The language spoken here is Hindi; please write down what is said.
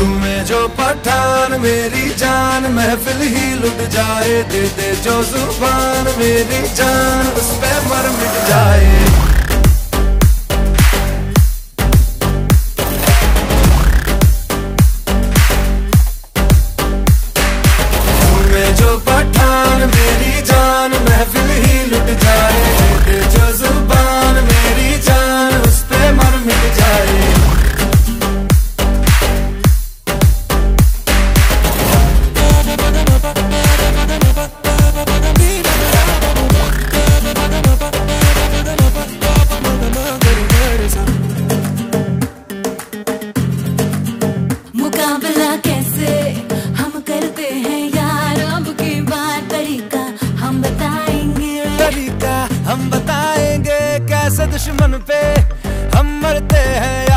में जो पठान मेरी जान महफिल ही लुट जाए, दे दे जो जुबान मेरी जान उस पे मर मिट जाए। जो पठान मेरी जान महफिल ही लुट जाए, दे दे जो जुबान मेरी जान उस पे मर मिट जाए। मुकाबला कैसे हम करते हैं यार, अब की बात तरीका हम बताएंगे कैसे दुश्मन पे हम मरते हैं।